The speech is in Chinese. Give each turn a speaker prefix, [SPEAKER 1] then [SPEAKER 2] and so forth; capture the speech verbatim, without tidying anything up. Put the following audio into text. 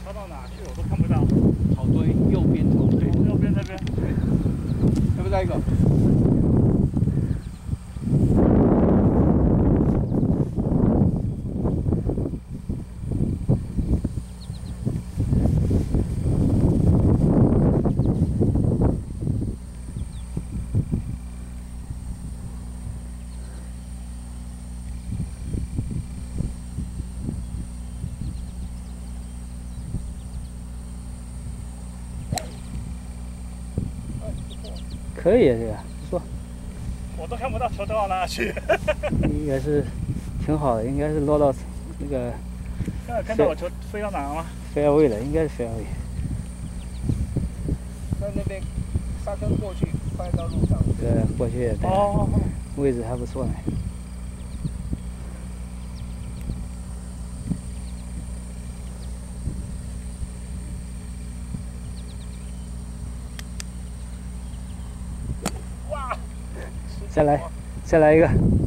[SPEAKER 1] 飘到哪去我都看不到。
[SPEAKER 2] 草堆右边草堆，
[SPEAKER 1] 右边这边。
[SPEAKER 2] 要不再一个？可以，这个不错。
[SPEAKER 1] 我都看不到球投到哪去。
[SPEAKER 2] 应该是挺好的，应该是落到那个。
[SPEAKER 1] 刚才看到我球飞到哪了吗？
[SPEAKER 2] 飞到位了，应该是飞到位。
[SPEAKER 3] 在那边沙坑过去，快到路上。
[SPEAKER 2] 对，过去也对。哦。位置还不错呢。再来，再来一个。